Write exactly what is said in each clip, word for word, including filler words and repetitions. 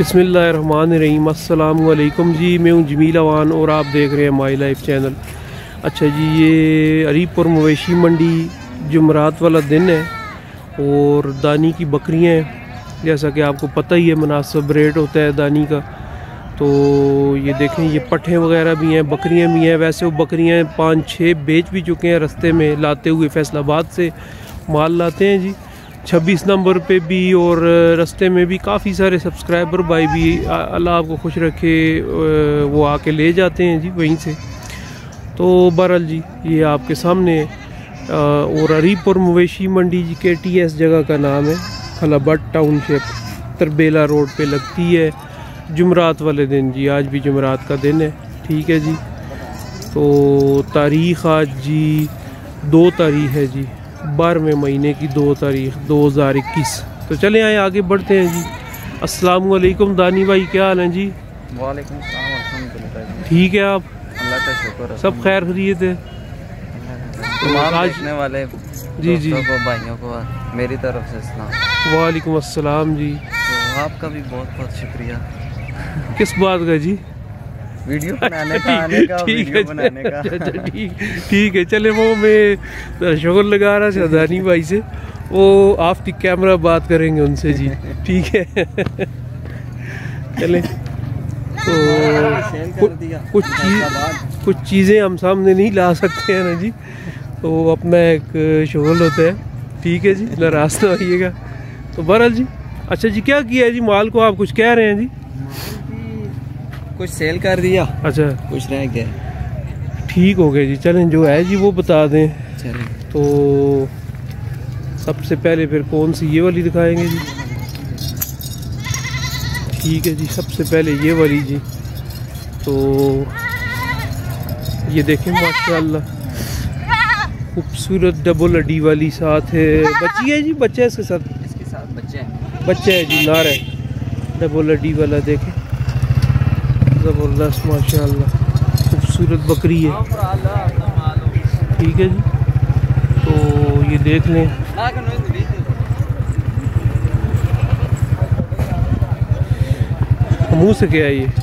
बिस्मिल्लाहिर्रहमानिर्रहीम। अस्सलामु अलैकुम जी, मैं हूँ जमील अवान और आप देख रहे हैं माई लाइफ चैनल। अच्छा जी, ये अरीपुर मवेशी मंडी जुमरात वाला दिन है और दानी की बकरियाँ हैं। जैसा कि आपको पता ही है, मुनासिब रेट होता है दानी का। तो ये देखें, ये पट्ठे वगैरह भी हैं, बकरियाँ भी हैं। वैसे वो बकरियाँ पाँच छः बेच भी चुके हैं रास्ते में लाते हुए, फैसलाबाद से माल लाते हैं जी छब्बीस नंबर पे भी, और रास्ते में भी काफ़ी सारे सब्सक्राइबर भाई भी, अल्लाह आपको खुश रखे, वो आके ले जाते हैं जी वहीं से। तो बहरहाल जी, ये आपके सामने है। और अरीपुर मवेशी मंडी जी के टी एस जगह का नाम है, खलाबट टाउनशिप, तरबेला रोड पे लगती है जुमरात वाले दिन जी। आज भी जुमरात का दिन है, ठीक है जी। तो तारीख़ आज जी दो तारीख़ है जी, बारहवें महीने की दो तारीख दो हज़ार इक्कीस। तो चले आए आगे बढ़ते हैं जी। अस्सलाम वालेकुम दानी भाई, क्या हाल है जी? वालेकुम सलाम, अल्हम्दुलिल्लाह। ठीक है आप? अल्लाह का शुक्र है, सब खैर खैरियत है? तमाम आज देखने वाले जी जी को, भाइयों को मेरी तरफ से सलाम। वालेकुम अस्सलाम जी। तो आपका भी बहुत बहुत शुक्रिया। किस बात का जी? वीडियो बनाने का, आने का, ठीक वीडियो है, बनाने का। अच्छा ठीक ठीक है। चले, वो मैं शुगर लगा रहा था दानी भाई से, वो ऑफ द कैमरा बात करेंगे उनसे जी, ठीक है। चले, तो कुछ चीज़ कुछ चीज़ें हम सामने नहीं ला सकते हैं ना जी, तो अपना एक शुगर होता है, ठीक है जी, नाराज ना आइएगा। तो बहरहाल जी, अच्छा जी, क्या किया है जी माल को? आप कुछ कह रहे हैं जी? कुछ सेल कर दिया, अच्छा, कुछ रह गया, ठीक हो गया जी। चलें, जो है जी वो बता दें। चलें। तो सबसे पहले फिर कौन सी, ये वाली दिखाएंगे जी? ठीक है जी, सबसे पहले ये वाली जी। तो ये देखें, माशाल्लाह खूबसूरत डबल अडी वाली, साथ है बच्ची है जी, बच्चा है इसके साथ, इसके साथ बच्चे हैं, बच्चा है जी, नार है, डबल अडी वाला। देखें, ज़बरदस्त माशाल्लाह खूबसूरत बकरी है, ठीक है जी। तो ये देख लें, मुंह से क्या है ये?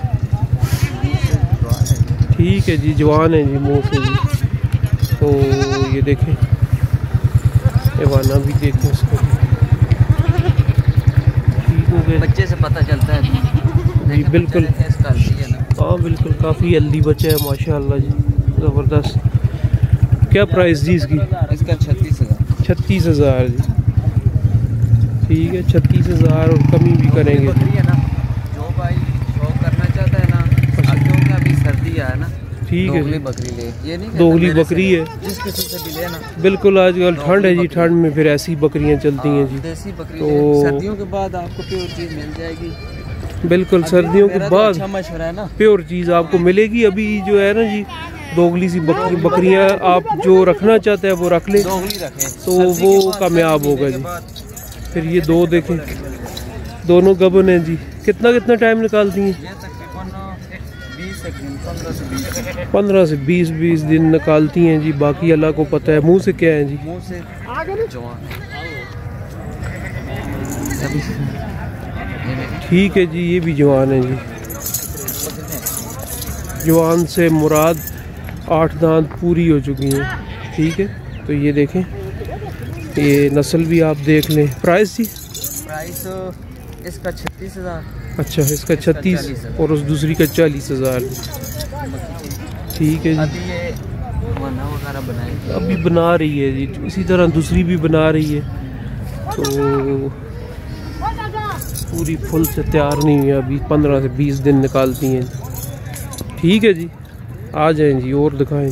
ठीक है जी, जवान है जी मुंह से जी। तो ये देखें, एवाना भी देखें इसको, ठीक हो गया। बच्चे से पता चलता है जी, बिल्कुल, हाँ बिल्कुल, काफ़ी हेल्दी बच्चा है माशाल्लाह जी, ज़बरदस्त। क्या प्राइस जी इसकी? इसका छत्तीस हज़ार छत्तीस हज़ार जी, ठीक है, छत्तीस हज़ार और कमी भी करेंगे। बकरी है ना, जो भाई शौक करना चाहता है ना, क्योंकि अभी सर्दी है ना, ठीक है, दोगली बकरी ले, ये नहीं दोगली बकरी है, जिस किस्म से भी लेना। बिल्कुल, आजकल ठंड है जी, ठंड में फिर ऐसी बकरियां चलती हैं जी। देसी बकरी तो सर्दियों के बाद आपको प्योर चीज़ मिल जाएगी। बिल्कुल, सर्दियों के बाद अच्छा मशवरा है ना, प्योर चीज़ आपको मिलेगी। अभी जो है ना जी, दोगली सी बकरी बकरियां आप जो रखना चाहते हैं वो रख ले, दोगली रखें तो वो कामयाब होगा जी। फिर ये दो देखें, दोनों गबन हैं जी। कितना कितना टाइम निकालती हैं? पंद्रह से बीस बीस दिन निकालती हैं जी, बाकी अल्लाह को पता है। मुंह से क्या है जी? मुंह से जवान, ठीक है जी, ये भी जवान है जी। जवान से मुराद आठ दांत पूरी हो चुकी हैं, ठीक है। तो ये देखें, ये नस्ल भी आप देख लें। प्राइस जी? प्राइस इसका छत्तीस हज़ार। अच्छा, इसका छत्तीस और उस दूसरी का चालीस हज़ार, ठीक है जी। अभी ये वगैरह बनाएगी, अभी बना रही है जी, इसी तरह दूसरी भी बना रही है। तो पूरी फुल से तैयार नहीं हुई अभी, पंद्रह से बीस दिन निकालती हैं, ठीक है जी। आ जाएं जी, और दिखाएं।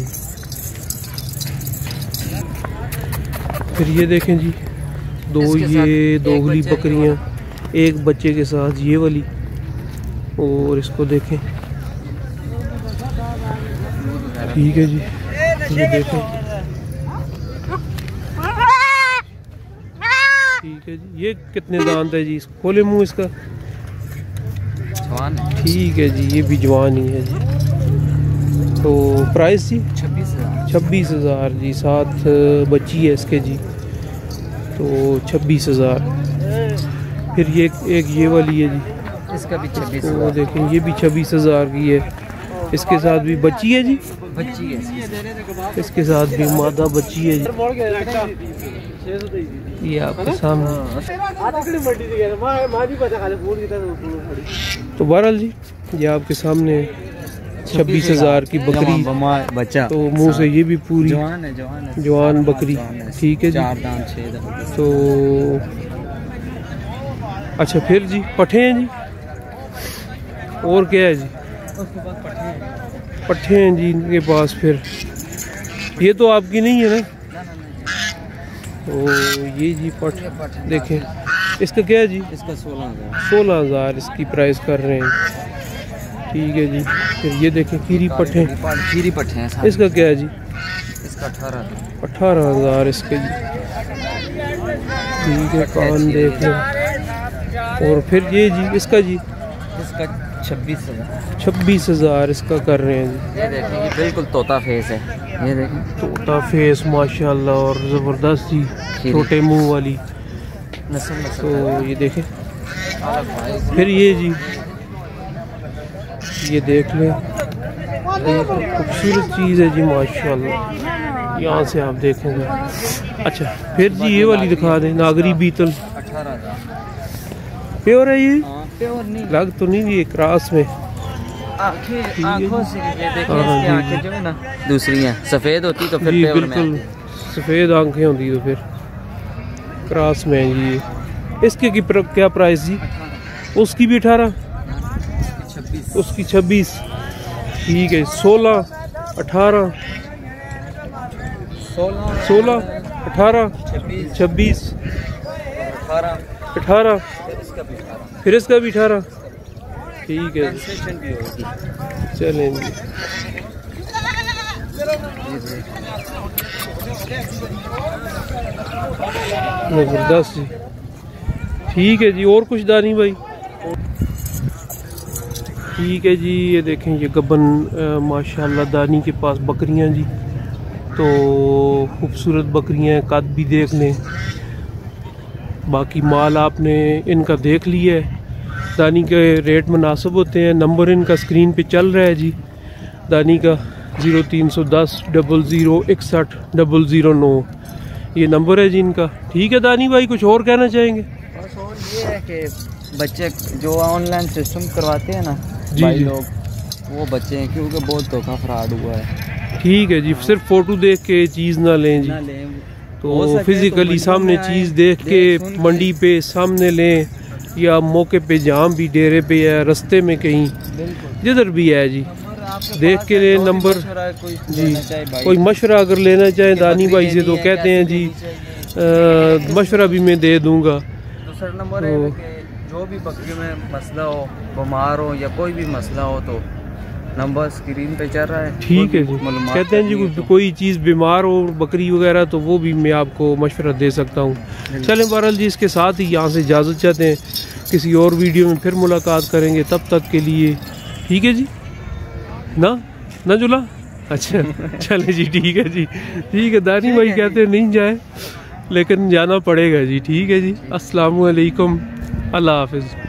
फिर ये देखें जी, दो ये दोगली बकरियां एक बच्चे के साथ, ये वाली, और इसको देखें, ठीक है जी। ये देखें, ठीक है जी। ये कितने दांत है जी? खोले मुंह इसका, जवान, ठीक है जी, ये भी जवान ही है जी। तो प्राइस जी? छब्बीस हज़ार छब्बीस हज़ार जी, साथ बच्ची है इसके जी, तो छब्बीस हज़ार। फिर ये एक ये वाली है जी, इसका भी छब्बीस। तो देखें ये भी छब्बीस हज़ार की है। इसके साथ भी बच्ची है जी, बच्ची है। इसके साथ भी मादा बच्ची है जी। ये आपके सामने। तो बहरहाल जी ये आपके सामने छब्बीस हज़ार की बकरी बच्चा, तो मुंह से ये भी पूरी जवान है, जवान है, जवान बकरी। ठीक है जी। चार दांत छह दांत। तो अच्छा फिर जी पट्ठे हैं जी, और क्या है जी? पट्ठे हैं जी इनके पास। फिर ये तो आपकी नहीं है ना? तो ये जी पट देखें, इसका क्या है जी? इसका सोलह हज़ार सोलह हज़ार इसकी प्राइस कर रहे हैं। ठीक है जी। फिर ये देखें खीरी पट्ठे, खीरी पट्ठे हैं। इसका क्या है जी? इसका अठारह अठारह हज़ार इसके जी। ठीक है, कान देख लें। और फिर ये जी इसका जी? इसका छब्बीस हज़ार छब्बीस हज़ार इसका कर रहे हैं जी। ये देखें, ये बिल्कुल तोता फेस है। ये देखें तोता फेस माशाल्लाह और ज़बरदस्त जी, छोटे मुंह वाली नस्ल नस्ल। तो ये देखें। फिर ये जी ये देख लें, खूबसूरत चीज़ है जी माशाल्लाह। यहाँ से आप देखेंगे। अच्छा फिर जी ये वाली दिखा दें, नागरी बीतल। अठारह हज़ार प्योर है ये? प्योर नहीं, लग तो नहीं ये क्रॉस में। आँखें आँखों से ये देखें, इसकी आँखें जो है ना दूसरी हैं, सफ़ेद होती तो फिर जी प्योर में बिल्कुल सफ़ेद आंखें होती तो फिर क्रॉस में है जी। इसके की प्र, क्या प्राइस जी? उसकी भी अठारह, छब्बीस। उसकी छब्बीस। ठीक है, सोलह अठारह सोलह सोलह अठारह छब्बीस छब्बीस अठारह अठारह इसका भी अठारह। फिर इसका भी अठारह। ठीक है जी, कंसेशन भी होगी। चलें जी। ज़बरदस्त जी। ठीक है जी। और कुछ दानी भाई? ठीक है जी। ये देखें ये गबन माशाल्लाह दानी के पास बकरियां जी, तो खूबसूरत बकरियां, कद भी देख लें। बाकी माल आपने इनका देख लिया है। दानी के रेट मुनासिब होते हैं। नंबर इनका स्क्रीन पे चल रहा है जी, दानी का ज़ीरो तीन सौ दस डबल ज़ीरो इकसठ डबल ज़ीरो नौ ये नंबर है जी इनका। ठीक है दानी भाई, कुछ और कहना चाहेंगे? बस और ये है कि बच्चे जो ऑनलाइन सिस्टम करवाते हैं ना जी भाई जी लोग, वो बच्चे हैं, क्योंकि बहुत धोखा फ्रॉड हुआ है। ठीक है जी। सिर्फ फ़ोटो देख के चीज़ ना लें जी, ना लें, तो फिज़िकली सामने चीज़ देख के मंडी पे सामने लें, या मौके पे जहाँ भी डेरे पे या रास्ते में कहीं जिधर भी है जी देख के ले नंबर जी। कोई मशवरा अगर लेना चाहे दानी भाई से तो कहते हैं जी मशवरा भी मैं दे दूंगा। दूसरा नंबर है कि जो भी बकरी में मसला हो, बीमार हो या कोई भी मसला हो तो नंबर स्क्रीन पे चल रहा है। ठीक है जी। कहते हैं जी को, कोई चीज़ बीमार हो बकरी वगैरह तो वो भी मैं आपको मशवरा दे सकता हूँ। चलें बहरहाल जी, इसके साथ ही यहाँ से इजाज़त चाहते हैं। किसी और वीडियो में फिर मुलाकात करेंगे, तब तक के लिए ठीक है जी ना ना जुला। अच्छा चले जी, ठीक है जी। ठीक है, दानी भाई कहते हैं नहीं जाए लेकिन जाना पड़ेगा जी। ठीक है जी, अस्सलाम वालेकुम, अल्लाह हाफिज़।